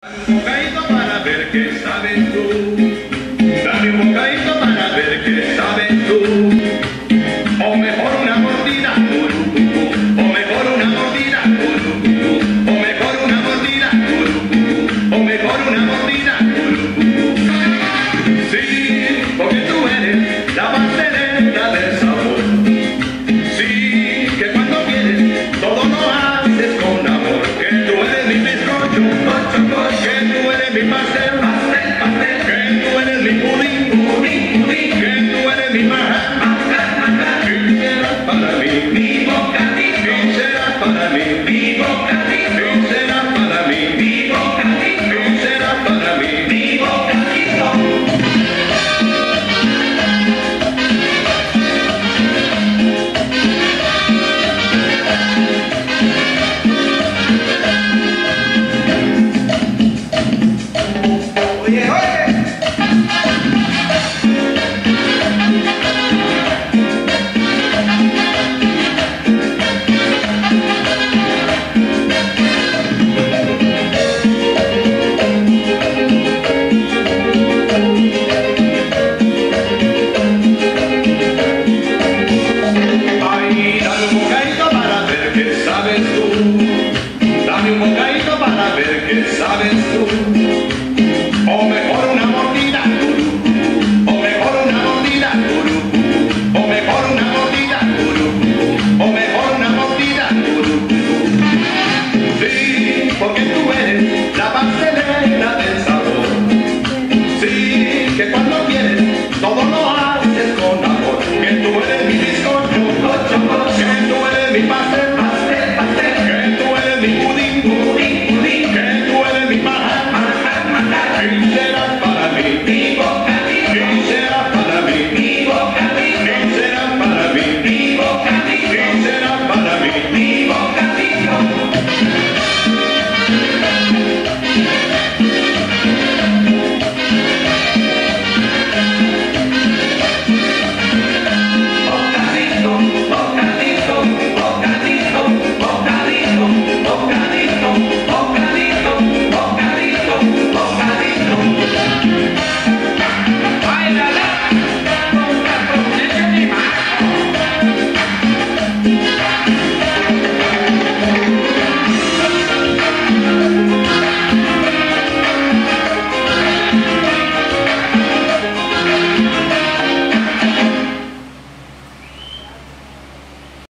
Un bocadito para ver qué sabes tú. Dame un bocadito para ver qué sabes tú. O mejor una mordida, o mejor una mordida, o mejor una mordida, o mejor una mordida. Sí, porque tú eres la pastelera del sabor. Sí, que cuando quieres todo lo haces con amor. Que tú eres mi bizcocho, que tú eres mi pastel, que tú eres mi pudín, que tú eres mi maja. Y serás para mí, mi bocadillo, y serás para mí, mi bocadillo, y serás para mí, mi bocadillo, y serás para mí, mi bocadillo. Oye, oye. Ay, dame un bocadito para ver qué sabes tú. Dame un bocadito para ver qué sabes tú.